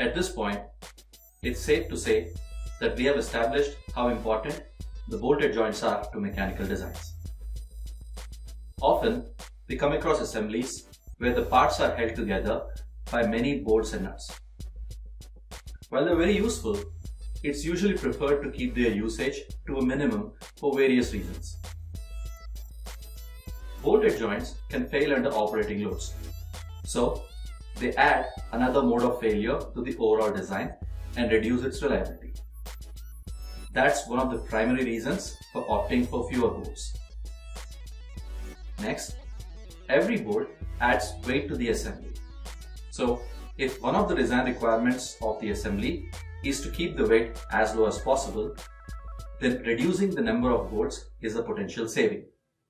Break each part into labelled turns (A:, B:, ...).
A: At this point, it's safe to say that we have established how important the bolted joints are to mechanical designs. Often, we come across assemblies where the parts are held together by many bolts and nuts. While they're very useful, it's usually preferred to keep their usage to a minimum for various reasons. Bolted joints can fail under operating loads, so they add another mode of failure to the overall design and reduce its reliability. That's one of the primary reasons for opting for fewer bolts. Next, every bolt adds weight to the assembly. So, if one of the design requirements of the assembly is to keep the weight as low as possible, then reducing the number of bolts is a potential saving.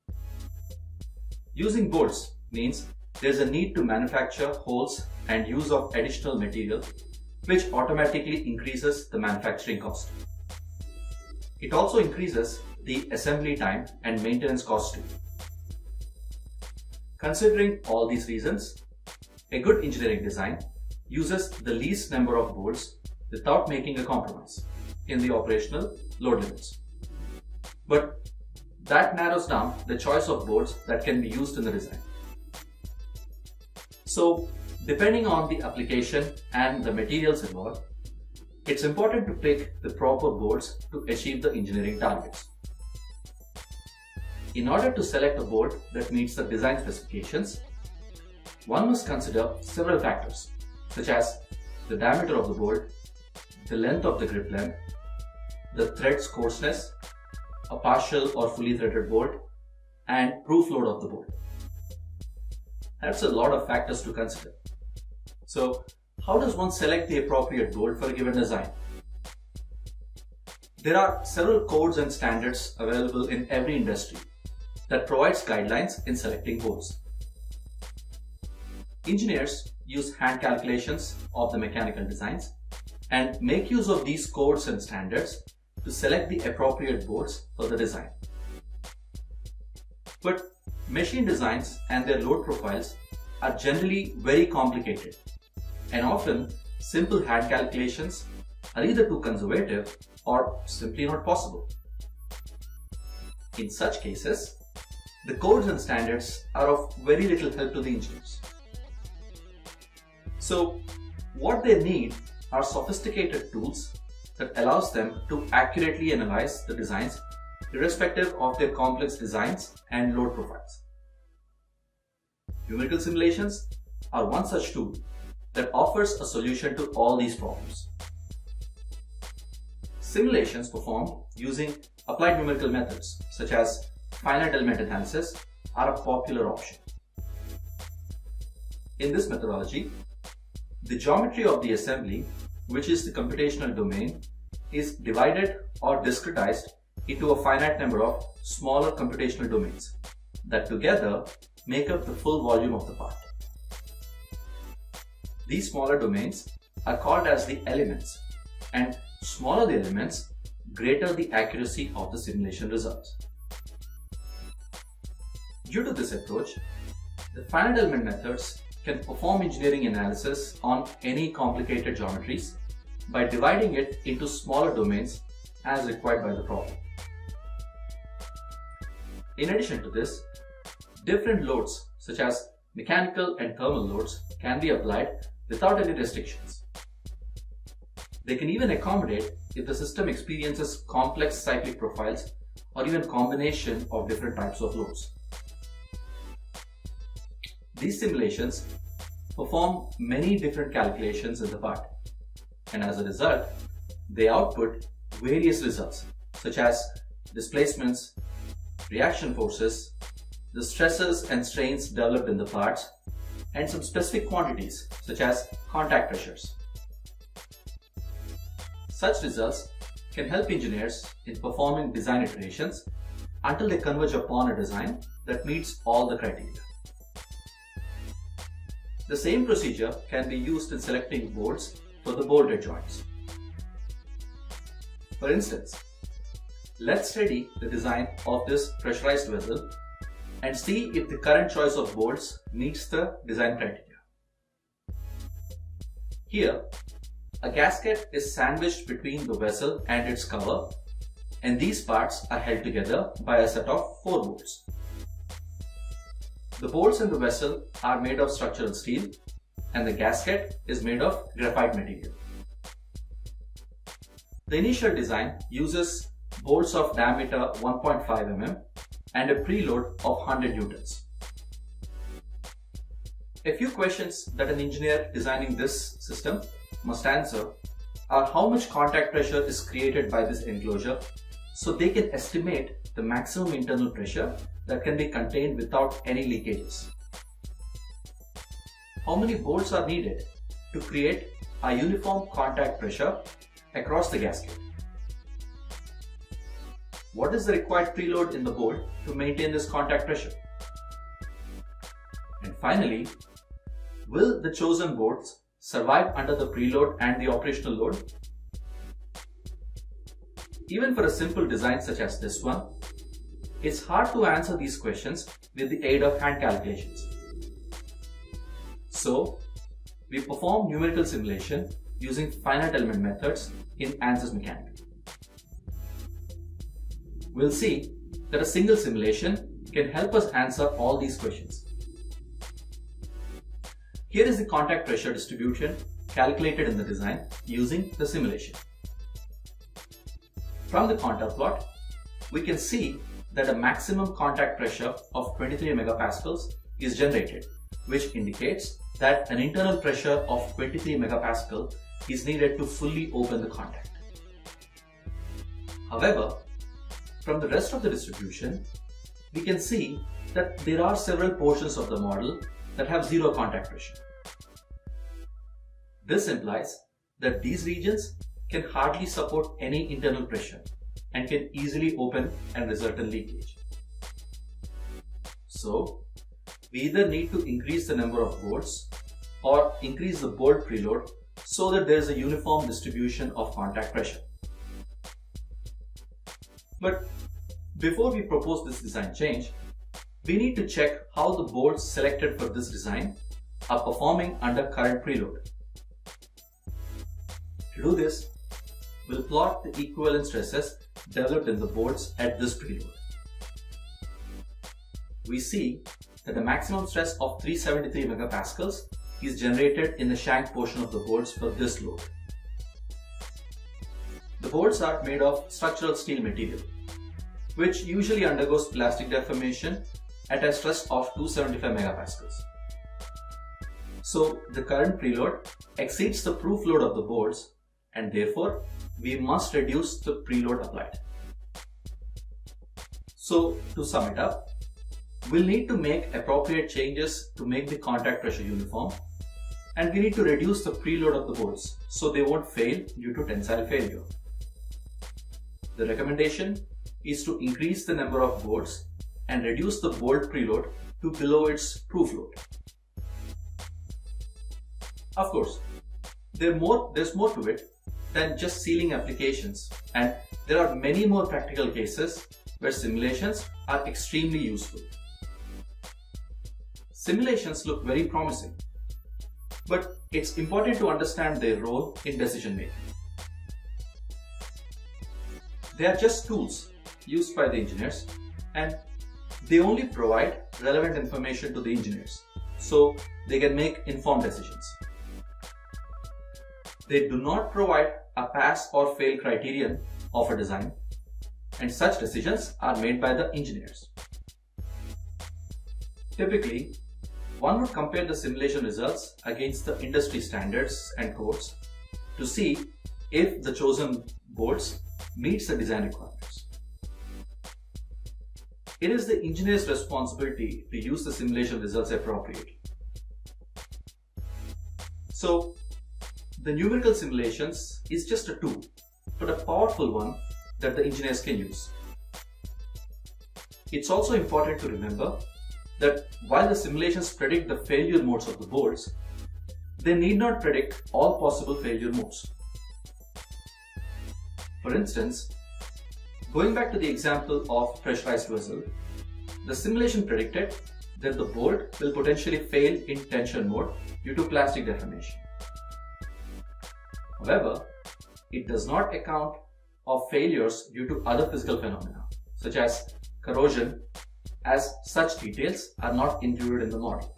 A: Using bolts means there's a need to manufacture holes and use of additional material, which automatically increases the manufacturing cost. It also increases the assembly time and maintenance cost too. Considering all these reasons, a good engineering design uses the least number of bolts without making a compromise in the operational load limits. But that narrows down the choice of bolts that can be used in the design. So, depending on the application and the materials involved, it's important to pick the proper bolts to achieve the engineering targets. In order to select a bolt that meets the design specifications, one must consider several factors such as the diameter of the bolt, the length of the grip length, the thread's coarseness, a partial or fully threaded bolt, and proof load of the bolt. That's a lot of factors to consider. So, how does one select the appropriate bolt for a given design? There are several codes and standards available in every industry that provides guidelines in selecting bolts. Engineers use hand calculations of the mechanical designs and make use of these codes and standards to select the appropriate bolts for the design. But machine designs and their load profiles are generally very complicated, and often simple hand calculations are either too conservative or simply not possible. In such cases, the codes and standards are of very little help to the engineers. So, what they need are sophisticated tools that allows them to accurately analyze the designs irrespective of their complex designs and load profiles. Numerical simulations are one such tool that offers a solution to all these problems. Simulations performed using applied numerical methods such as finite element analysis are a popular option. In this methodology, the geometry of the assembly, which is the computational domain, is divided or discretized into a finite number of smaller computational domains that together make up the full volume of the part. These smaller domains are called as the elements, and smaller the elements, greater the accuracy of the simulation results. Due to this approach, the finite element methods can perform engineering analysis on any complicated geometries by dividing it into smaller domains as required by the problem. In addition to this, different loads such as mechanical and thermal loads can be applied without any restrictions. They can even accommodate if the system experiences complex cyclic profiles or even combination of different types of loads. These simulations perform many different calculations in the part, and as a result, they output various results such as displacements, reaction forces, the stresses and strains developed in the parts, and some specific quantities such as contact pressures. Such results can help engineers in performing design iterations until they converge upon a design that meets all the criteria. The same procedure can be used in selecting bolts for the bolted joints. For instance, let's study the design of this pressurized vessel and see if the current choice of bolts meets the design criteria. Here, a gasket is sandwiched between the vessel and its cover, and these parts are held together by a set of 4 bolts. The bolts in the vessel are made of structural steel, and the gasket is made of graphite material. The initial design uses bolts of diameter 1.5 mm and a preload of 100 newtons. A few questions that an engineer designing this system must answer are how much contact pressure is created by this enclosure so they can estimate the maximum internal pressure that can be contained without any leakages. How many bolts are needed to create a uniform contact pressure across the gasket? What is the required preload in the bolt to maintain this contact pressure? And finally, will the chosen bolts survive under the preload and the operational load? Even for a simple design such as this one, it's hard to answer these questions with the aid of hand calculations. So, we perform numerical simulation using finite element methods in Ansys Mechanical. We'll see that a single simulation can help us answer all these questions. Here is the contact pressure distribution calculated in the design using the simulation. From the contour plot, we can see that a maximum contact pressure of 23 megapascals is generated, which indicates that an internal pressure of 23 megapascal is needed to fully open the contact. However, from the rest of the distribution, we can see that there are several portions of the model that have zero contact pressure. This implies that these regions can hardly support any internal pressure and can easily open and result in leakage. So, we either need to increase the number of bolts or increase the bolt preload so that there is a uniform distribution of contact pressure. But before we propose this design change, we need to check how the bolts selected for this design are performing under current preload. To do this, we'll plot the equivalent stresses developed in the bolts at this preload. We see that the maximum stress of 373 megapascals is generated in the shank portion of the bolts for this load. The bolts are made of structural steel material, which usually undergoes plastic deformation at a stress of 275 megapascals. So the current preload exceeds the proof load of the bolts, and therefore we must reduce the preload applied. So to sum it up, we'll need to make appropriate changes to make the contact pressure uniform, and we need to reduce the preload of the bolts so they won't fail due to tensile failure. The recommendation is to increase the number of bolts and reduce the bolt preload to below its proof load. Of course, there's more to it than just sealing applications, and there are many more practical cases where simulations are extremely useful. Simulations look very promising, but it's important to understand their role in decision making. They are just tools used by the engineers, and they only provide relevant information to the engineers so they can make informed decisions. They do not provide a pass or fail criterion of a design, and such decisions are made by the engineers. Typically, one would compare the simulation results against the industry standards and codes to see if the chosen bolts meets the design requirements. It is the engineer's responsibility to use the simulation results appropriately. So, the numerical simulations is just a tool, but a powerful one that the engineers can use. It's also important to remember that while the simulations predict the failure modes of the bolts, they need not predict all possible failure modes. For instance, going back to the example of pressurized vessel, the simulation predicted that the bolt will potentially fail in tension mode due to plastic deformation. However, it does not account of failures due to other physical phenomena, such as corrosion, as such details are not included in the model.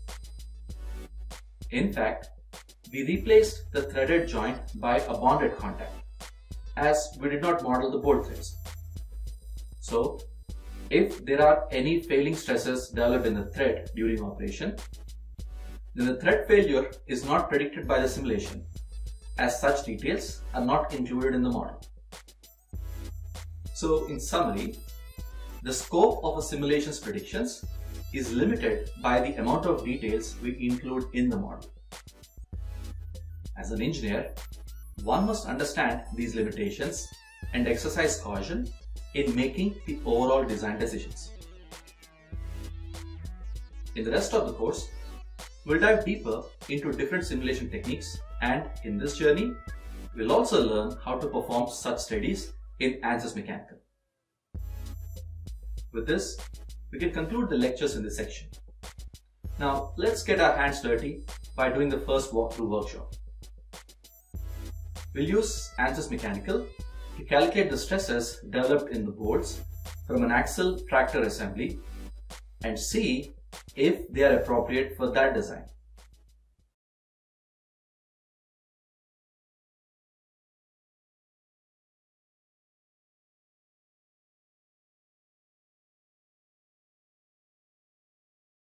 A: In fact, we replaced the threaded joint by a bonded contact, as we did not model the bolt threads. So, if there are any failing stresses developed in the thread during operation, then the thread failure is not predicted by the simulation, as such details are not included in the model. So, in summary, the scope of a simulation's predictions is limited by the amount of details we include in the model. As an engineer, one must understand these limitations and exercise caution in making the overall design decisions. In the rest of the course, we'll dive deeper into different simulation techniques, and in this journey, we'll also learn how to perform such studies in Ansys Mechanical. With this, we can conclude the lectures in this section. Now, let's get our hands dirty by doing the first walkthrough workshop. We'll use Ansys Mechanical to calculate the stresses developed in the bolts from an axle tractor assembly and see if they are appropriate for that design.